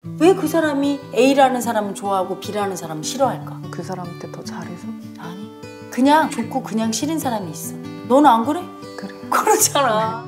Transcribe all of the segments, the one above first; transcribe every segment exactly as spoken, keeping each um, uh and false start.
왜 그 사람이 A라는 사람은 좋아하고 B라는 사람은 싫어할까? 그 사람한테 더 잘해서? 아니, 그냥 좋고 그냥 싫은 사람이 있어. 너는 안 그래? 그래. 그렇잖아.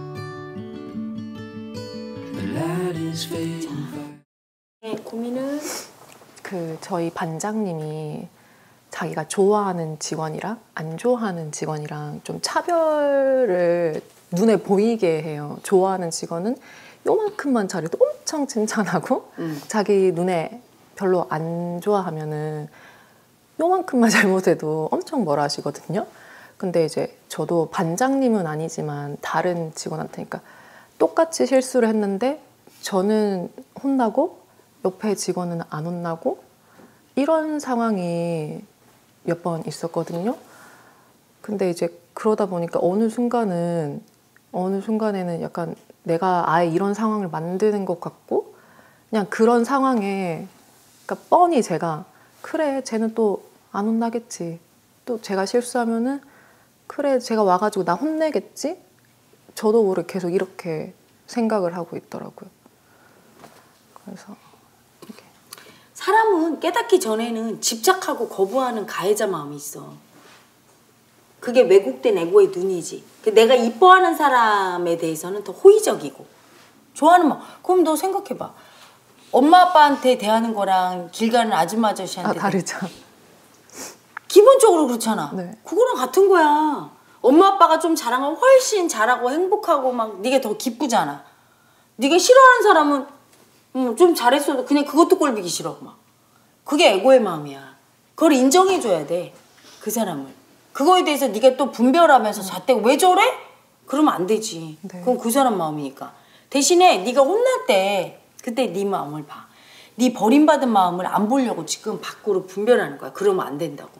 네, 고민은? 그 저희 반장님이 자기가 좋아하는 직원이랑 안 좋아하는 직원이랑 좀 차별을 눈에 보이게 해요. 좋아하는 직원은 요만큼만 잘해도 엄청 칭찬하고 음. 자기 눈에 별로 안 좋아하면은 요만큼만 잘못해도 엄청 뭐라 하시거든요. 근데 이제 저도 반장님은 아니지만 다른 직원한테 그러니까 똑같이 실수를 했는데 저는 혼나고 옆에 직원은 안 혼나고 이런 상황이 몇 번 있었거든요. 근데 이제 그러다 보니까 어느 순간은 어느 순간에는 약간 내가 아예 이런 상황을 만드는 것 같고 그냥 그런 상황에 그러니까 뻔히 제가 그래 쟤는 또 안 혼나겠지 또 제가 실수하면은 그래 제가 와가지고 나 혼내겠지 저도 모르게 계속 이렇게 생각을 하고 있더라고요. 그래서 이렇게. 사람은 깨닫기 전에는 집착하고 거부하는 가해자 마음이 있어. 그게 왜곡된 에고의 눈이지. 내가 이뻐하는 사람에 대해서는 더 호의적이고 좋아하는 마음. 그럼 너 생각해봐. 엄마 아빠한테 대하는 거랑 길 가는 아줌마 아저씨한테 아, 다르죠. 기본적으로 그렇잖아. 네. 그거랑 같은 거야. 엄마 아빠가 좀 잘하면 훨씬 잘하고 행복하고 막 네가 더 기쁘잖아. 네가 싫어하는 사람은 음, 좀 잘했어도 그냥 그것도 꼴보기 싫어. 막. 그게 에고의 마음이야. 그걸 인정해줘야 돼. 그 사람을. 그거에 대해서 네가 또 분별하면서 잣대고 왜 저래? 그러면 안 되지. 네. 그건 그 사람 마음이니까. 대신에 네가 혼날 때 그때 네 마음을 봐. 네 버림받은 마음을 안 보려고 지금 밖으로 분별하는 거야. 그러면 안 된다고.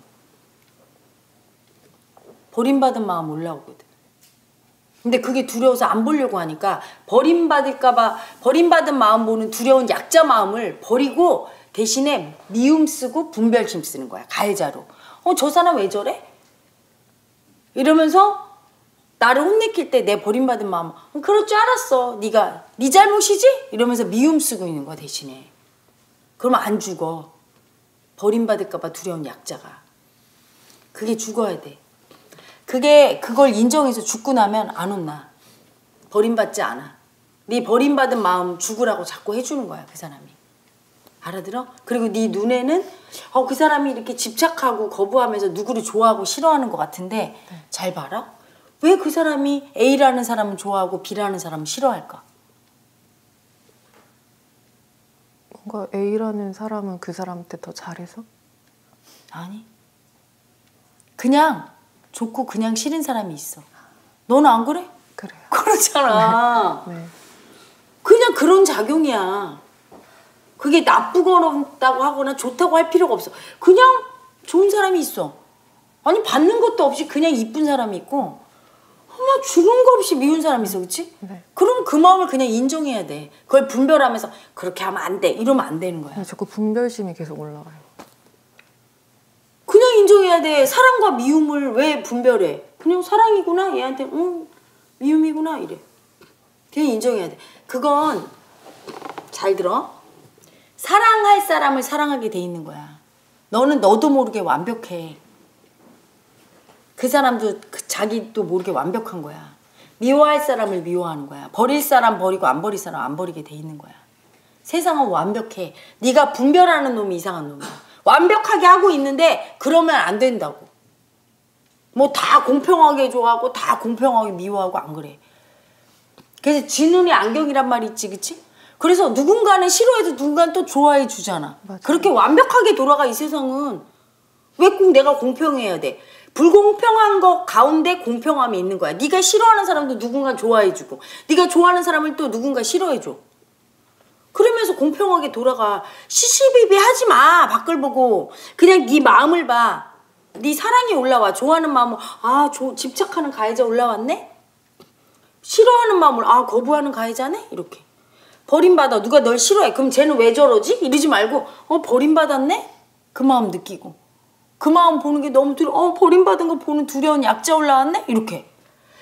버림받은 마음 올라오거든. 근데 그게 두려워서 안 보려고 하니까 버림받을까봐 버림받은 마음 보는 두려운 약자 마음을 버리고 대신에 미움 쓰고 분별심 쓰는 거야. 가해자로. 어, 저 사람 왜 저래? 이러면서 나를 혼내킬 때 내 버림받은 마음 어, 그럴 줄 알았어. 네가 네 잘못이지? 이러면서 미움 쓰고 있는 거야 대신에. 그러면 안 죽어. 버림받을까봐 두려운 약자가. 그게 죽어야 돼. 그게 그걸 인정해서 죽고 나면 안 혼나. 버림받지 않아. 네 버림받은 마음 죽으라고 자꾸 해주는 거야 그 사람이. 알아들어? 그리고 네 눈에는 어, 그 사람이 이렇게 집착하고 거부하면서 누구를 좋아하고 싫어하는 것 같은데 네. 잘 봐라. 왜 그 사람이 A라는 사람은 좋아하고 B라는 사람은 싫어할까? 뭔가 A라는 사람은 그 사람한테 더 잘해서? 아니. 그냥 좋고 그냥 싫은 사람이 있어. 너는 안 그래? 그래요. 그렇잖아. 네. 네. 그냥 그런 작용이야. 그게 나쁘거나 하거나 좋다고 할 필요가 없어. 그냥 좋은 사람이 있어. 아니 받는 것도 없이 그냥 이쁜 사람이 있고 막 주는 거 없이 미운 사람이 있어. 그치? 네. 그럼 그 마음을 그냥 인정해야 돼. 그걸 분별하면서 그렇게 하면 안 돼. 이러면 안 되는 거야. 자꾸 분별심이 계속 올라가요. 그냥 인정해야 돼. 사랑과 미움을 왜 분별해? 그냥 사랑이구나. 얘한테 응 미움이구나 이래. 그냥 인정해야 돼. 그건 잘 들어. 사랑할 사람을 사랑하게 돼 있는 거야. 너는 너도 모르게 완벽해. 그 사람도 그 자기도 모르게 완벽한 거야. 미워할 사람을 미워하는 거야. 버릴 사람 버리고 안 버릴 사람 안 버리게 돼 있는 거야. 세상은 완벽해. 네가 분별하는 놈이 이상한 놈이야. 완벽하게 하고 있는데 그러면 안 된다고. 뭐 다 공평하게 좋아하고 다 공평하게 미워하고 안 그래. 그래서 지 눈이 안경이란 말이 있지, 그치? 그래서 누군가는 싫어해도 누군가는 또 좋아해 주잖아. 맞아요. 그렇게 완벽하게 돌아가 이 세상은. 왜 꼭 내가 공평해야 돼? 불공평한 것 가운데 공평함이 있는 거야. 네가 싫어하는 사람도 누군가 좋아해 주고 네가 좋아하는 사람을 또 누군가 싫어해 줘. 그러면서 공평하게 돌아가. 시시비비 하지 마. 밖을 보고. 그냥 네 마음을 봐. 네 사랑이 올라와. 좋아하는 마음을 아, 조, 집착하는 가해자 올라왔네? 싫어하는 마음을 아, 거부하는 가해자네? 이렇게. 버림받아. 누가 널 싫어해. 그럼 쟤는 왜 저러지? 이러지 말고 어, 버림받았네? 그 마음 느끼고. 그 마음 보는 게 너무 두려워. 어, 버림받은 거 보는 두려운 약자 올라왔네? 이렇게.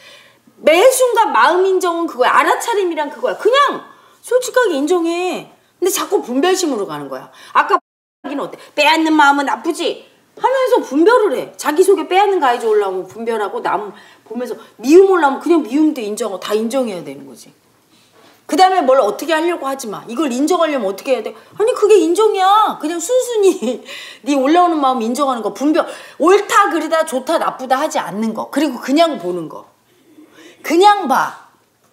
매 순간 마음 인정은 그거야. 알아차림이란 그거야. 그냥 솔직하게 인정해. 근데 자꾸 분별심으로 가는 거야. 아까 자기는 어때? 빼앗는 마음은 나쁘지? 하면서 분별을 해. 자기 속에 빼앗는 가해자 올라오면 분별하고 남 보면서 미움 올라오면 그냥 미움도 인정하고 다 인정해야 되는 거지. 그 다음에 뭘 어떻게 하려고 하지 마. 이걸 인정하려면 어떻게 해야 돼? 아니 그게 인정이야. 그냥 순순히 네 올라오는 마음 인정하는 거. 분별. 옳다 그르다 좋다 나쁘다 하지 않는 거. 그리고 그냥 보는 거. 그냥 봐.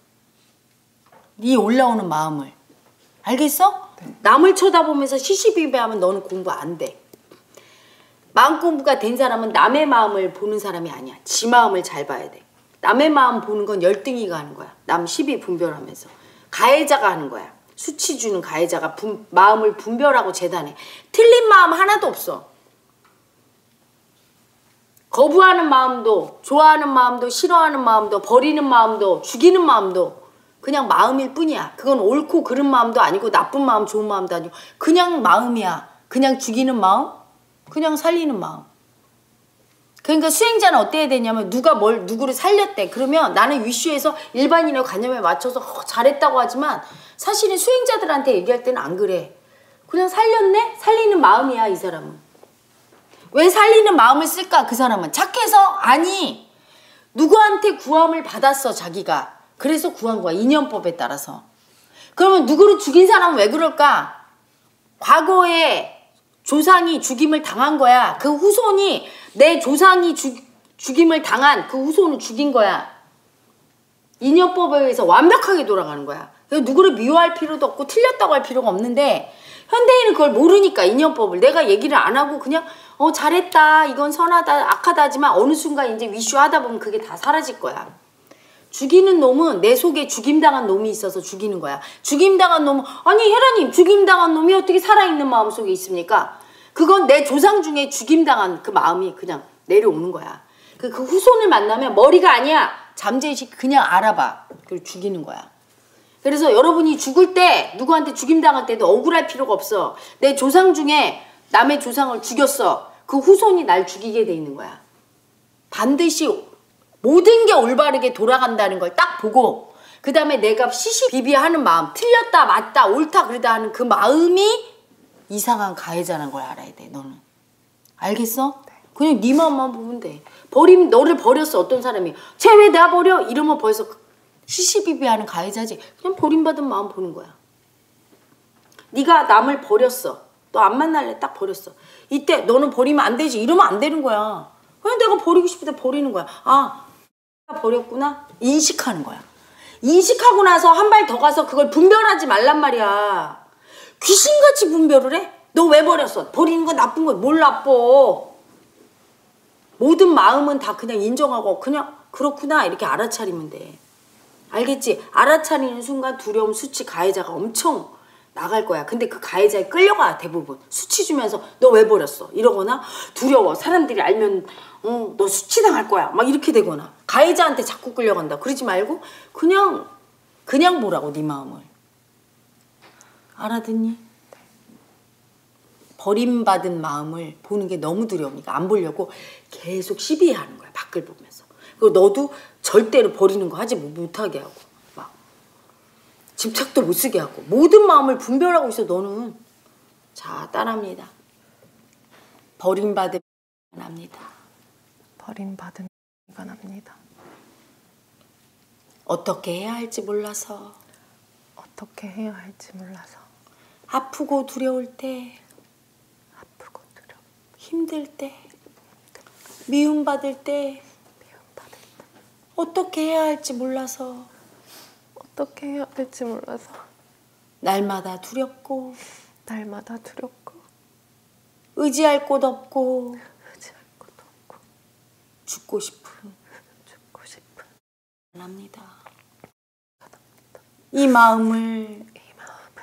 네 올라오는 마음을. 알겠어? 네. 남을 쳐다보면서 시시비비하면 너는 공부 안 돼. 마음 공부가 된 사람은 남의 마음을 보는 사람이 아니야. 지 마음을 잘 봐야 돼. 남의 마음 보는 건 열등이가 하는 거야. 남 시비 분별하면서. 가해자가 하는 거야. 수치 주는 가해자가 분, 마음을 분별하고 재단해. 틀린 마음 하나도 없어. 거부하는 마음도, 좋아하는 마음도, 싫어하는 마음도, 버리는 마음도, 죽이는 마음도 그냥 마음일 뿐이야. 그건 옳고 그른 마음도 아니고 나쁜 마음, 좋은 마음도 아니고 그냥 마음이야. 그냥 죽이는 마음, 그냥 살리는 마음. 그러니까 수행자는 어때야 되냐면 누가 뭘 누구를 살렸대. 그러면 나는 위슈에서 일반인의 관념에 맞춰서 어, 잘했다고 하지만 사실은 수행자들한테 얘기할 때는 안 그래. 그냥 살렸네? 살리는 마음이야 이 사람은. 왜 살리는 마음을 쓸까 그 사람은? 착해서? 아니. 누구한테 구함을 받았어 자기가. 그래서 구한 거야. 인연법에 따라서. 그러면 누구를 죽인 사람은 왜 그럴까? 과거에 조상이 죽임을 당한 거야. 그 후손이 내 조상이 죽, 죽임을 당한 그 후손을 죽인 거야. 인연법에 의해서 완벽하게 돌아가는 거야. 누구를 미워할 필요도 없고 틀렸다고 할 필요가 없는데 현대인은 그걸 모르니까 인연법을. 내가 얘기를 안 하고 그냥 어 잘했다 이건 선하다 악하다 하지만 어느 순간 이제 위슈하다 보면 그게 다 사라질 거야. 죽이는 놈은 내 속에 죽임당한 놈이 있어서 죽이는 거야. 죽임당한 놈은 아니 헤라님 죽임당한 놈이 어떻게 살아있는 마음속에 있습니까? 그건 내 조상 중에 죽임당한 그 마음이 그냥 내려오는 거야. 그, 그 후손을 만나면 머리가 아니야. 잠재의식 그냥 알아봐. 그리고 죽이는 거야. 그래서 여러분이 죽을 때 누구한테 죽임당할 때도 억울할 필요가 없어. 내 조상 중에 남의 조상을 죽였어. 그 후손이 날 죽이게 돼 있는 거야. 반드시 모든 게 올바르게 돌아간다는 걸 딱 보고 그 다음에 내가 시시비비하는 마음, 틀렸다 맞다 옳다 그러다 하는 그 마음이 이상한 가해자라는 걸 알아야 돼. 너는. 알겠어? 네. 그냥 네 마음만 보면 돼. 버림 너를 버렸어 어떤 사람이. 쟤 왜 나 버려? 이러면 벌써 시시비비하는 가해자지. 그냥 버림받은 마음 보는 거야. 네가 남을 버렸어. 너 안 만날래? 딱 버렸어. 이때 너는 버리면 안 되지. 이러면 안 되는 거야. 그냥 내가 버리고 싶을 때 버리는 거야. 아 버렸구나? 인식하는 거야. 인식하고 나서 한 발 더 가서 그걸 분별하지 말란 말이야. 귀신같이 분별을 해? 너 왜 버렸어? 버리는 거 나쁜 거 뭘 나빠? 모든 마음은 다 그냥 인정하고 그냥 그렇구나 이렇게 알아차리면 돼. 알겠지? 알아차리는 순간 두려움, 수치, 가해자가 엄청 나갈 거야. 근데 그 가해자에 끌려가 대부분. 수치 주면서 너 왜 버렸어? 이러거나 두려워. 사람들이 알면 어, 너 수치당할 거야. 막 이렇게 되거나 가해자한테 자꾸 끌려간다. 그러지 말고 그냥 그냥 보라고 네 마음을. 알아듣니? 버림받은 마음을 보는 게 너무 두려우니까 안 보려고 계속 시비하는 거야. 밖을 보면서. 그리고 너도 절대로 버리는 거 하지 못하게 하고 막 집착도 못 쓰게 하고 모든 마음을 분별하고 있어 너는. 자 따라합니다. 버림받은 납니다. 버림받은 가 납니다. 어떻게 해야 할지 몰라서. 어떻게 해야 할지 몰라서. 아프고 두려울 때. 아프고 두려울 힘들 때. 미움받을 때. 미움받을 때. 어떻게 해야 할지 몰라서. 어떻게 해야 될지 몰라서. 날마다 두렵고. 날마다 두렵고. 의지할 곳 없고. 의지할 곳 없고. 죽고 싶은. 죽고 싶은. 납니다. 이 마음을. 이 마음을.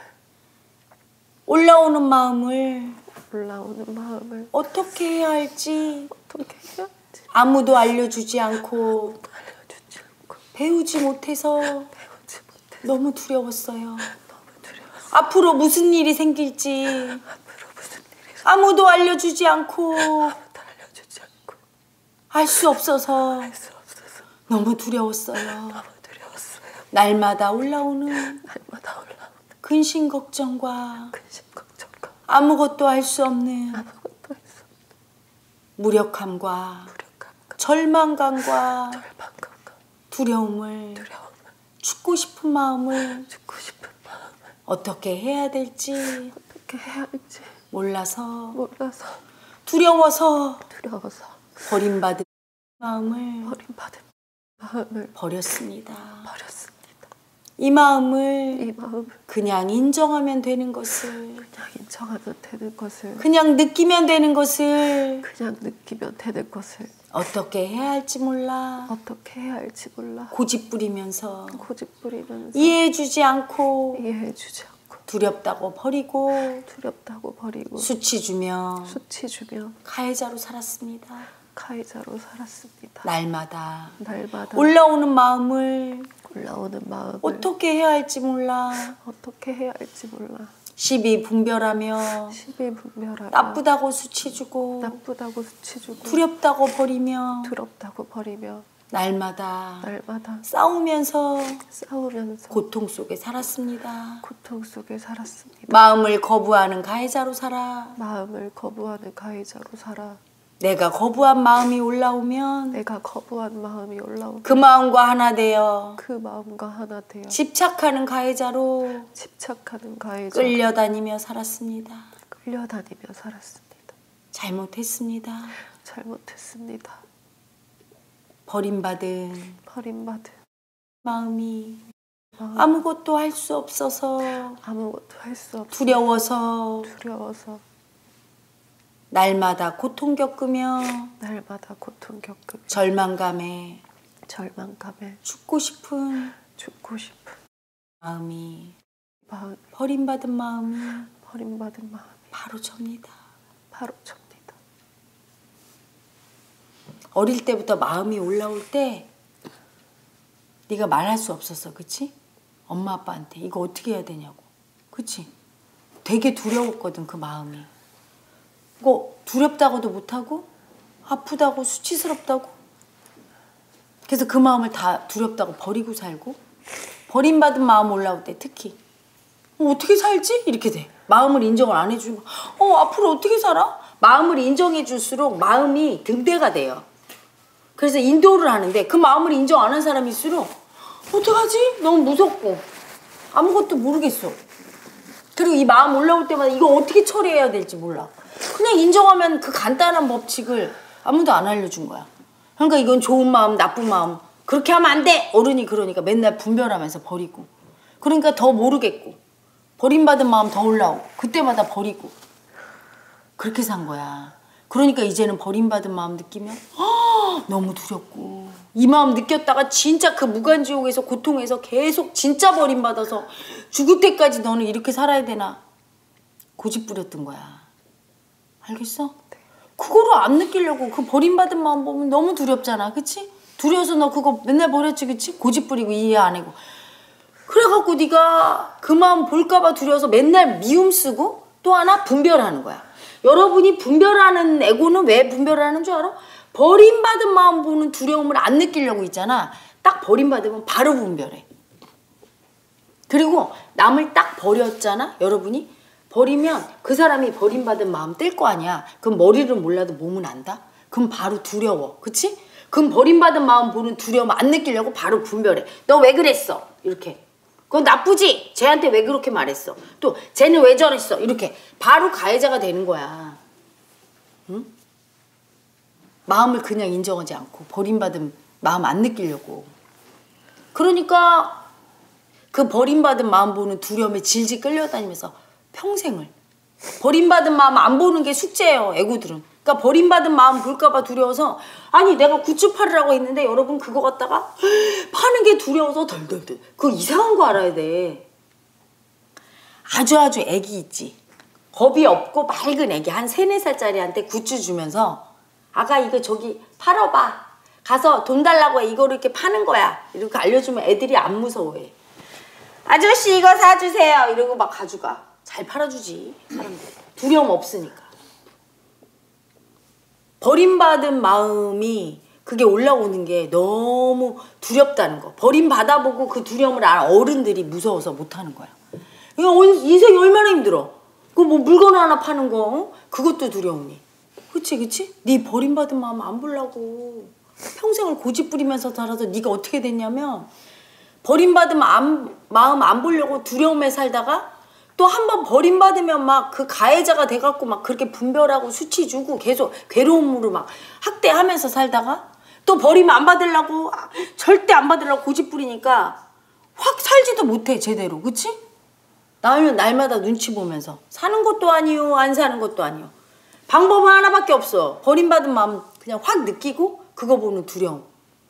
올라오는 마음을. 올라오는 마음을. 어떻게 해야 할지. 어떻게 해야 할지. 아무도 알려주지 않고. 아무도 알려주지 않고. 배우지 못해서. 배우지 못해서. 너무 두려웠어요. 너무 두려웠어요. 앞으로 무슨 일이 생길지. 앞으로 무슨 일이 아무도 알려주지 않고. 아무도 알려주지 않고. 알 수 없어서. 알 수 없어서. 너무 두려웠어요. 너무 두려웠어요. 날마다 올라오는. 날마다 올라오는. 그 근심 걱정과 근심 걱정과 아무것도 할 수 없는 아무것도 할 수 없는 무력함과 무력함과 절망감과 절망감과 두려움을 두려움을 죽고 싶은 마음을 죽고 싶은 마음을 어떻게 해야 될지 어떻게 해야 할지 몰라서 몰라서 두려워서 두려워서 버림받은 마음을 버림받은 마음을 버렸습니다. 버렸습니다. 이 마음을 이 마음을 그냥 인정하면 되는 것을 그냥 인정하면 되는 것을 그냥 느끼면 되는 것을 그냥 느끼면 되는 것을 어떻게 해야 할지 몰라 어떻게 해야 할지 몰라 고집 부리면서 고집 부리면서 이해해주지 않고 이해해주지 않고 두렵다고 버리고 두렵다고 버리고 수치 주며 수치 주며 가해자로 살았습니다. 가해자로 살았습니다. 날마다 날마다 올라오는 마음을 올라오는 마음을 어떻게 해야 할지 몰라 어떻게 해야 할지 몰라 시비 분별하며 시비분별하며 나쁘다고 수치 주고 나쁘다고 수치 주고 두렵다고 버리며 두렵다고 버리며 날마다 날마다 싸우면서 싸우면서 고통 속에 살았습니다. 고통 속에 살았습니다. 마음을 거부하는 가해자로 살아. 마음을 거부하는 가해자로 살아. 내가 거부한 마음이 올라오면 내가 거부한 마음이 올라오면 그 마음과 하나 되어 그 마음과 하나 되어 집착하는 가해자로 집착하는 가해자 끌려다니며 살았습니다. 끌려다니며 살았습니다. 잘못했습니다. 잘못했습니다. 버림받은 버림받은 마음이 마음, 아무것도 할 수 없어서 아무것도 할 수 없어 두려워서 두려워서 날마다 고통 겪으며 날마다 고통 겪으며 절망감에 절망감에 죽고 싶은 죽고 싶은 마음이 마음 버림받은 마음이 버림받은 마음이 바로 접니다. 바로 접니다. 어릴 때부터 마음이 올라올 때 네가 말할 수 없었어. 그치? 엄마 아빠한테 이거 어떻게 해야 되냐고. 그치? 되게 두려웠거든 그 마음이. 이거 두렵다고도 못하고 아프다고 수치스럽다고 그래서 그 마음을 다 두렵다고 버리고 살고 버림받은 마음 올라올 때 특히 어, 어떻게 살지? 이렇게 돼. 마음을 인정을 안 해주고 어 앞으로 어떻게 살아? 마음을 인정해 줄수록 마음이 등대가 돼요. 그래서 인도를 하는데 그 마음을 인정 안 한 사람일수록 어떡하지? 너무 무섭고 아무것도 모르겠어. 그리고 이 마음 올라올 때마다 이거 어떻게 처리해야 될지 몰라. 그냥 인정하면 그 간단한 법칙을 아무도 안 알려준 거야. 그러니까 이건 좋은 마음, 나쁜 마음. 그렇게 하면 안 돼! 어른이 그러니까 맨날 분별하면서 버리고. 그러니까 더 모르겠고. 버림받은 마음 더 올라오고. 그때마다 버리고. 그렇게 산 거야. 그러니까 이제는 버림받은 마음 느끼면 허, 너무 두렵고. 이 마음 느꼈다가 진짜 그 무간지옥에서 고통에서 계속 진짜 버림받아서 죽을 때까지 너는 이렇게 살아야 되나. 고집 부렸던 거야. 알겠어? 그거를 안 느끼려고 그 버림받은 마음 보면 너무 두렵잖아. 그치? 두려워서 너 그거 맨날 버렸지. 그치? 고집 부리고 이해 안 하고. 그래갖고 네가 그 마음 볼까봐 두려워서 맨날 미움 쓰고 또 하나 분별하는 거야. 여러분이 분별하는 에고는 왜 분별하는 줄 알아? 버림받은 마음 보는 두려움을 안 느끼려고 있잖아. 딱 버림받으면 바로 분별해. 그리고 남을 딱 버렸잖아. 여러분이 버리면 그 사람이 버림받은 마음 뜰 거 아니야. 그럼 머리를 몰라도 몸은 안다. 그럼 바로 두려워. 그치? 그럼 버림받은 마음 보는 두려움 안 느끼려고 바로 분별해. 너 왜 그랬어? 이렇게. 그건 나쁘지? 쟤한테 왜 그렇게 말했어? 또 쟤는 왜 저랬어? 이렇게 바로 가해자가 되는 거야. 응? 마음을 그냥 인정하지 않고 버림받은 마음 안 느끼려고. 그러니까 그 버림받은 마음 보는 두려움에 질질 끌려다니면서 평생을 버림받은 마음 안 보는 게 숙제예요. 애고들은. 그러니까 버림받은 마음 볼까봐 두려워서 아니 내가 굿즈 팔으라고 했는데 여러분 그거 갖다가 파는 게 두려워서 덜덜덜. 그거 이상한 거 알아야 돼. 아주 아주 애기 있지. 겁이 없고 맑은 애기 한 세네 살짜리한테 굿즈 주면서 아가 이거 저기 팔아봐. 가서 돈 달라고 해. 이거를 이렇게 파는 거야. 이렇게 알려주면 애들이 안 무서워해. 아저씨 이거 사주세요. 이러고 막 가져가. 잘 팔아주지 사람들. 두려움 없으니까. 버림받은 마음이 그게 올라오는 게 너무 두렵다는 거. 버림받아보고 그 두려움을 알아. 어른들이 무서워서 못하는 거야. 이거 인생이 얼마나 힘들어. 그 뭐 물건 하나 파는 거 어? 그것도 두려우니. 그치 그치? 네 버림받은 마음 안 보려고 평생을 고집 부리면서 살아서 네가 어떻게 됐냐면 버림받은 마음, 마음 안 보려고 두려움에 살다가 또 한 번 버림받으면 막 그 가해자가 돼갖고 막 그렇게 분별하고 수치 주고 계속 괴로움으로 막 학대하면서 살다가 또 버림 안 받으려고 절대 안 받으려고 고집 부리니까 확 살지도 못해 제대로. 그치? 나는 날마다 눈치 보면서 사는 것도 아니요 안 사는 것도 아니요. 방법은 하나밖에 없어. 버림받은 마음 그냥 확 느끼고 그거 보는 두려움.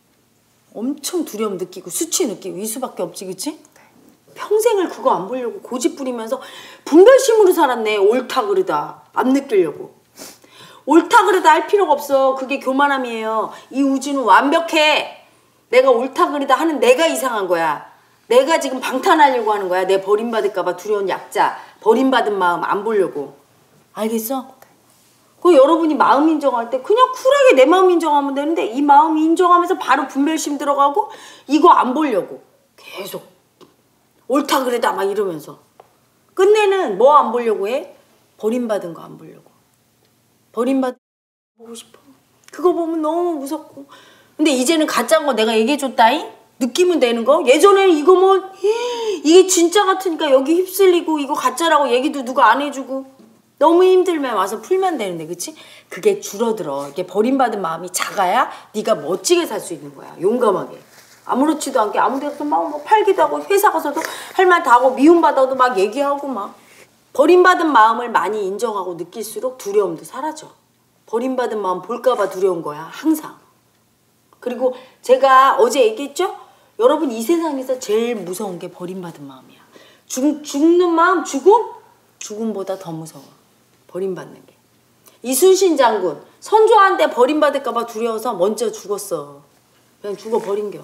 엄청 두려움 느끼고 수치 느끼고 이 수밖에 없지. 그치? 평생을 그거 안 보려고 고집 부리면서 분별심으로 살았네. 옳다 그르다 안 느끼려고. 옳다 그르다 할 필요가 없어. 그게 교만함이에요. 이 우주는 완벽해. 내가 옳다 그르다 하는 내가 이상한 거야. 내가 지금 방탄하려고 하는 거야. 내 버림받을까 봐 두려운 약자. 버림받은 마음 안 보려고. 알겠어? 그 여러분이 마음 인정할 때 그냥 쿨하게 내 마음 인정하면 되는데 이 마음 인정하면서 바로 분별심 들어가고 이거 안 보려고 계속 옳다 그래다 막 이러면서 끝내는 뭐 안 보려고 해? 버림받은 거 안 보려고. 버림받은 거 보고 싶어. 그거 보면 너무 무섭고. 근데 이제는 가짜인 거 내가 얘기해줬다잉? 느끼면 되는 거? 예전에는 이거 뭐 이게 진짜 같으니까 여기 휩쓸리고 이거 가짜라고 얘기도 누가 안 해주고 너무 힘들면 와서 풀면 되는데 그치? 그게 줄어들어. 이게 버림받은 마음이 작아야 네가 멋지게 살 수 있는 거야. 용감하게. 아무렇지도 않게 아무 데서 막 뭐 팔기도 하고 회사 가서도 할 말 다 하고 미움받아도 막 얘기하고 막. 버림받은 마음을 많이 인정하고 느낄수록 두려움도 사라져. 버림받은 마음 볼까 봐 두려운 거야. 항상. 그리고 제가 어제 얘기했죠? 여러분 이 세상에서 제일 무서운 게 버림받은 마음이야. 죽, 죽는 마음, 죽음? 죽음보다 더 무서워. 버림받는 게. 이순신 장군 선조한테 버림받을까 봐 두려워서 먼저 죽었어. 그냥 죽어버린겨.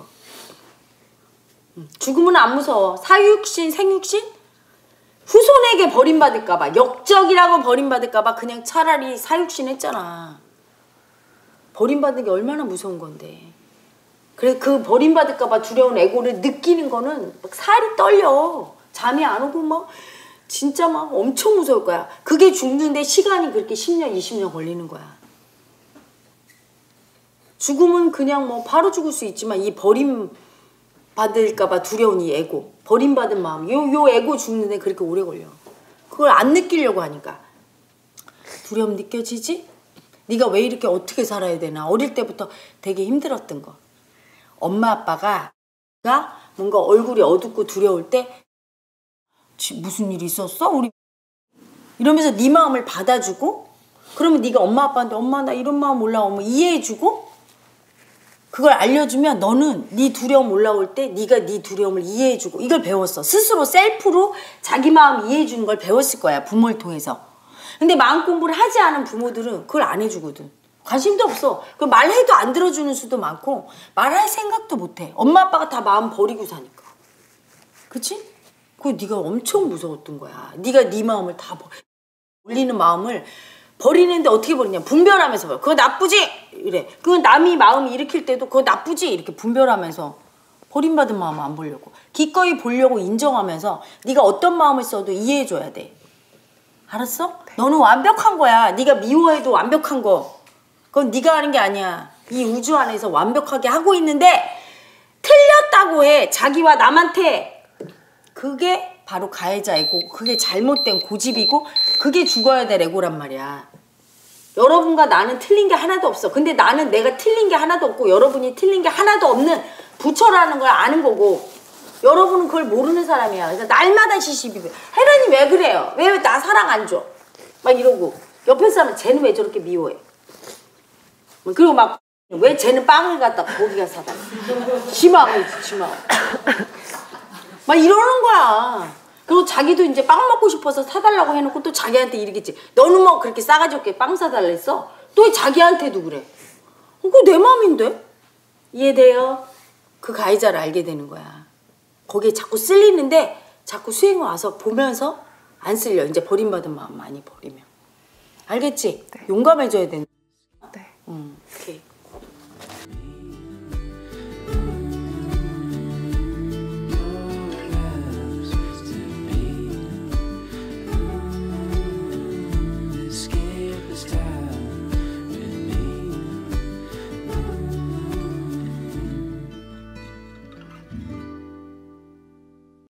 죽음은 안 무서워. 사육신, 생육신? 후손에게 버림받을까 봐, 역적이라고 버림받을까 봐 그냥 차라리 사육신 했잖아. 버림받는 게 얼마나 무서운 건데. 그래서 그 버림받을까 봐 두려운 애고를 느끼는 거는 막 살이 떨려. 잠이 안 오고 막 진짜 막 엄청 무서울 거야. 그게 죽는데 시간이 그렇게 십 년, 이십 년 걸리는 거야. 죽음은 그냥 뭐 바로 죽을 수 있지만 이 버림 받을까 봐 두려운 이 애고, 버림받은 마음, 요, 요 애고 죽는데 그렇게 오래 걸려. 그걸 안 느끼려고 하니까. 두려움 느껴지지? 네가 왜 이렇게 어떻게 살아야 되나. 어릴 때부터 되게 힘들었던 거. 엄마 아빠가 뭔가 얼굴이 어둡고 두려울 때 무슨 일이 있었어? 우리 이러면서 네 마음을 받아주고, 그러면 네가 엄마 아빠한테 엄마 나 이런 마음 올라오면 이해해주고, 그걸 알려주면 너는 네 두려움 올라올 때 네가 네 두려움을 이해해주고. 이걸 배웠어. 스스로 셀프로 자기 마음 이해해주는 걸 배웠을 거야. 부모를 통해서. 근데 마음 공부를 하지 않은 부모들은 그걸 안 해주거든. 관심도 없어. 그 말해도 안 들어주는 수도 많고 말할 생각도 못해. 엄마 아빠가 다 마음 버리고 사니까. 그치? 그거 네가 엄청 무서웠던 거야. 네가 네 마음을 다 버... 올리는 마음을 버리는데 어떻게 버리냐. 분별하면서 버려. 그거 나쁘지? 이래. 그건 남이 마음 일으킬 때도 그거 나쁘지? 이렇게 분별하면서. 버림받은 마음 안 보려고. 기꺼이 보려고 인정하면서 네가 어떤 마음을 써도 이해해줘야 돼. 알았어? 네. 너는 완벽한 거야. 네가 미워해도 완벽한 거. 그건 네가 하는 게 아니야. 이 우주 안에서 완벽하게 하고 있는데 틀렸다고 해. 자기와 남한테. 그게 바로 가해자 애고, 그게 잘못된 고집이고, 그게 죽어야 될 애고란 말이야. 여러분과 나는 틀린 게 하나도 없어. 근데 나는 내가 틀린 게 하나도 없고 여러분이 틀린 게 하나도 없는 부처라는 걸 아는 거고, 여러분은 그걸 모르는 사람이야. 그래서 날마다 시시비비. 혜련이 왜 그래요? 왜 나 사랑 안 줘? 막 이러고. 옆에 사람은 쟤는 왜 저렇게 미워해? 그리고 막 왜 쟤는 빵을 갖다 거기가 사다. 지망을 지망. 막 이러는 거야. 그리고 자기도 이제 빵 먹고 싶어서 사달라고 해놓고 또 자기한테 이러겠지. 너는 뭐 그렇게 싸가지 없게 빵 사달라 했어? 또 자기한테도 그래. 어, 그거 내 맘인데? 이해돼요? 그 가해자를 알게 되는 거야. 거기에 자꾸 쓸리는데 자꾸 수행 와서 보면서 안 쓸려. 이제 버림받은 마음 많이 버리면. 알겠지? 네. 용감해져야 된다. 네. 음, 오케이.